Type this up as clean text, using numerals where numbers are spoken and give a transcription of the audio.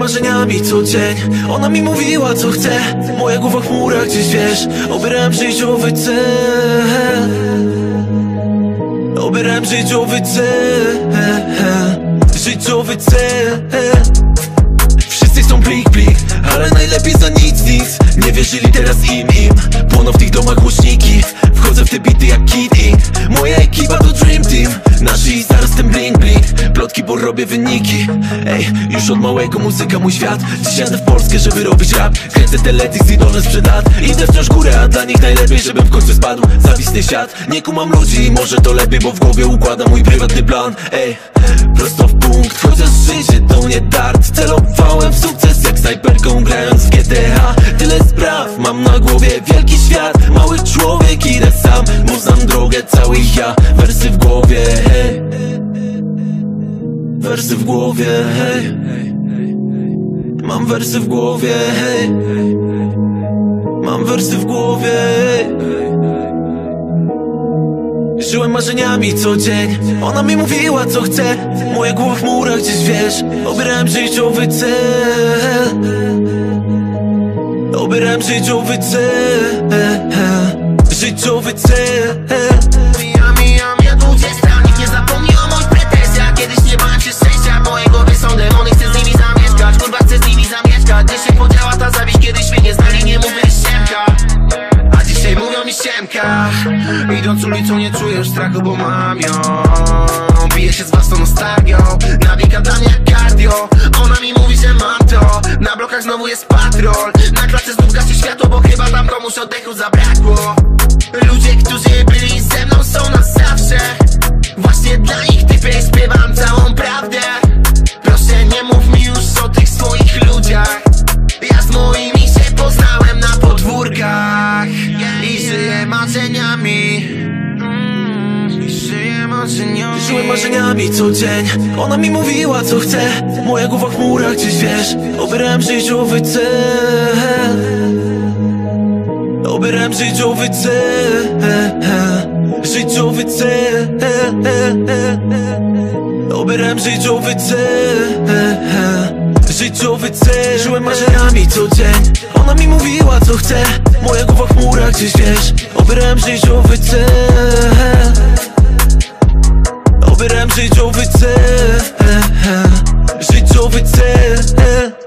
marzeniami co dzień. Ona mi mówiła co chce, moja głowa w chmurach gdzieś, wiesz. Obierałem życiowy cel, obierałem życiowy cel, życiowy cel. Wszyscy chcą blik, blik, ale najlepiej za nic, nic. Nie wierzyli teraz im. Płoną w tych domach głośniki, wchodzę w te bity jak Kid Ink. Moja ekipa to Dream Team, nasz i zaraz ten bling, bling. Plotki, bo robię wyniki. Ej, już od małego muzyka mój świat. Dziś jadę w Polskę, żeby robić rap. Kręcę teledysk z idolem sprzed lat. Idę wciąż górę, a dla nich najlepiej, żebym w końcu spadł. Zawisny świat, nie kumam ludzi, może to lepiej, bo w głowie układam mój prywatny plan. Ej, prosto w punkt, chociaż życie to nie dart. Celowałem w sukces jak snajperką, grając w GTA. Tyle spraw mam na głowie, wielki świat, mały człowiek, idę sam, bo znam drogę cały ja. Wersy w głowie, hej, wersy w głowie, hej. Mam wersy w głowie, hej. Mam wersy w głowie, hej. Żyłem marzeniami co dzień. Ona mi mówiła co chce, moja głowa w chmurach gdzieś, wiesz. Obierałem życiowy cel, obierałem życiowy cel, życiowy cel. Mija 20, nikt nie zapomni o moich pretensjach. Kiedyś nie bałem się szczęścia, w mojej głowie są demony, chcę z nimi zamieszkać. Kurwa, chcę z nimi zamieszkać. Gdzie się podziała ta zawiść, kiedyś mnie nie znali, nie mówię ściemka, a dzisiaj mówią mi ściemka. Idąc ulicą nie czujesz strachu, bo mam ją. Biję się z własną nostalgią, nawika dla mnie jak cardio. Ona mi mówi, że mam to, na blokach znowu jest patrol. Na klatce znów gaszy światło, bo chyba tam komuś oddechu zabrakło. Ludzie, którzy byli ze mną, są na zawsze. Właśnie dla nich typy śpiewam całą prawdę. Proszę nie mów mi już o tych swoich ludziach. Ja z moimi się poznałem na podwórkach i żyję marzeniami. Żyję marzeniami. Żyłem marzeniami co dzień. Ona mi mówiła co chce, moja głowa w chmurach gdzieś, wiesz. Obierałem życiowy cel, obierałem życiowy cel, życiowy cel, obierałem życiowy cel, życiowy cel. Żyłem marzeniami co dzień. Ona mi mówiła co chce, moja głowa w chmurach gdzieś, wiesz. Obierałem życiowy cel, obierałem życiowy cel, życiowy cel.